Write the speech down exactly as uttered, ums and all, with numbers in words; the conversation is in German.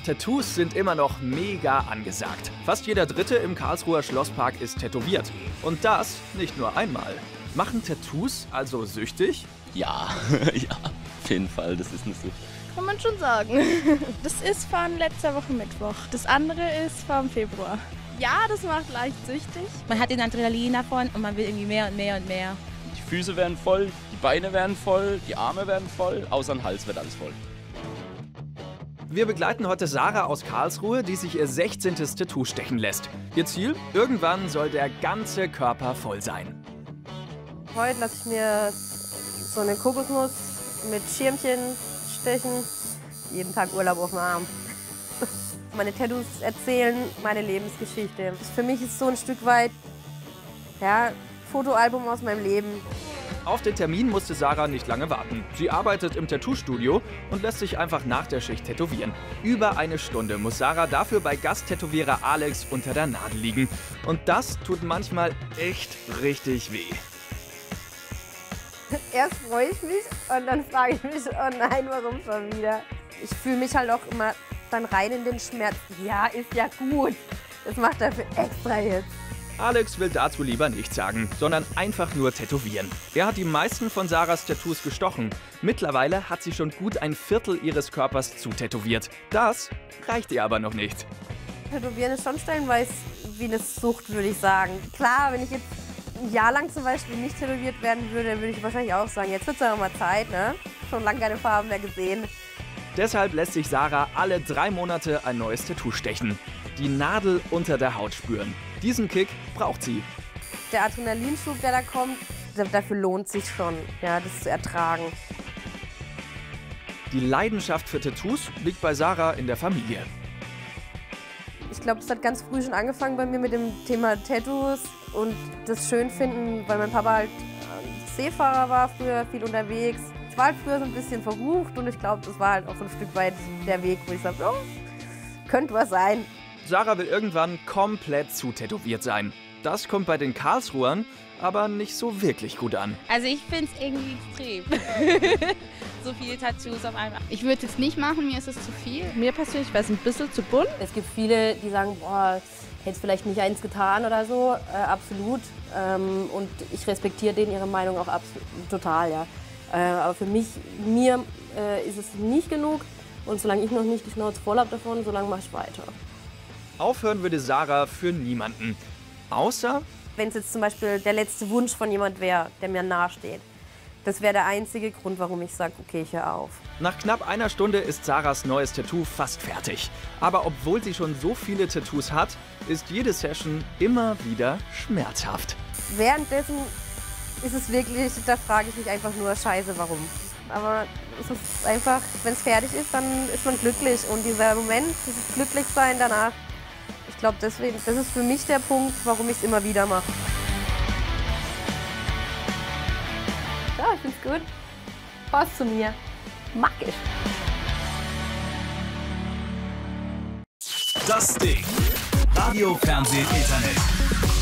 Tattoos sind immer noch mega angesagt. Fast jeder Dritte im Karlsruher Schlosspark ist tätowiert. Und das nicht nur einmal. Machen Tattoos also süchtig? Ja, ja, auf jeden Fall, das ist eine Sucht. Kann man schon sagen. Das ist von letzter Woche Mittwoch. Das andere ist vom Februar. Ja, das macht leicht süchtig. Man hat den Adrenalin davon und man will irgendwie mehr und mehr und mehr. Die Füße werden voll, die Beine werden voll, die Arme werden voll, außer dem Hals wird alles voll. Wir begleiten heute Sarah aus Karlsruhe, die sich ihr sechzehntes Tattoo stechen lässt. Ihr Ziel? Irgendwann soll der ganze Körper voll sein. Heute lasse ich mir so eine Kokosnuss mit Schirmchen stechen. Jeden Tag Urlaub auf dem Arm. Meine Tattoos erzählen meine Lebensgeschichte. Für mich ist es so ein Stück weit, ja, Fotoalbum aus meinem Leben. Auf den Termin musste Sarah nicht lange warten. Sie arbeitet im Tattoo-Studio und lässt sich einfach nach der Schicht tätowieren. Über eine Stunde muss Sarah dafür bei Gasttätowierer Alex unter der Nadel liegen. Und das tut manchmal echt richtig weh. Erst freue ich mich und dann frage ich mich, oh nein, warum schon wieder? Ich fühle mich halt auch immer dann rein in den Schmerz. Ja, ist ja gut. Das macht er für extra jetzt. Alex will dazu lieber nichts sagen, sondern einfach nur tätowieren. Er hat die meisten von Sarahs Tattoos gestochen. Mittlerweile hat sie schon gut ein Viertel ihres Körpers zutätowiert. Das reicht ihr aber noch nicht. Tätowieren ist schon stellenweise wie eine Sucht, würde ich sagen. Klar, wenn ich jetzt ein Jahr lang zum Beispiel nicht tätowiert werden würde, dann würde ich wahrscheinlich auch sagen, jetzt wird es ja mal Zeit, ne? Schon lange keine Farben mehr gesehen. Deshalb lässt sich Sarah alle drei Monate ein neues Tattoo stechen. Die Nadel unter der Haut spüren. Diesen Kick braucht sie. Der Adrenalinschub, der da kommt, dafür lohnt sich schon, ja, das zu ertragen. Die Leidenschaft für Tattoos liegt bei Sarah in der Familie. Ich glaube, das hat ganz früh schon angefangen bei mir mit dem Thema Tattoos und das schön finden, weil mein Papa halt Seefahrer war, früher viel unterwegs. Ich war halt früher so ein bisschen verrucht und ich glaube, das war halt auch so ein Stück weit der Weg, wo ich sage, oh, könnte was sein. Sarah will irgendwann komplett zutätowiert sein. Das kommt bei den Karlsruhern aber nicht so wirklich gut an. Also ich finde es irgendwie extrem. So viele Tattoos auf einmal. Ich würde es nicht machen, mir ist es zu viel. Mir persönlich wäre es ein bisschen zu bunt. Es gibt viele, die sagen, boah, hätte vielleicht nicht eins getan oder so, äh, absolut. Ähm, und ich respektiere denen ihre Meinung auch absolut, total, ja. Äh, aber für mich, mir äh, ist es nicht genug und solange ich noch nicht die Schnauze voll habe davon, solange mache ich weiter. Aufhören würde Sarah für niemanden. Außer wenn es jetzt zum Beispiel der letzte Wunsch von jemand wäre, der mir nahesteht. Das wäre der einzige Grund, warum ich sage, okay, ich höre auf. Nach knapp einer Stunde ist Sarahs neues Tattoo fast fertig. Aber obwohl sie schon so viele Tattoos hat, ist jede Session immer wieder schmerzhaft. Währenddessen ist es wirklich, da frage ich mich einfach nur, scheiße, warum? Aber es ist einfach, wenn es fertig ist, dann ist man glücklich. Und dieser Moment, dieses Glücklichsein danach, ich glaube, deswegen, das ist für mich der Punkt, warum ich es immer wieder mache. Ja, ich find's gut. Passt zu mir. Mag ich. Das Ding. Radio, Fernsehen, Internet.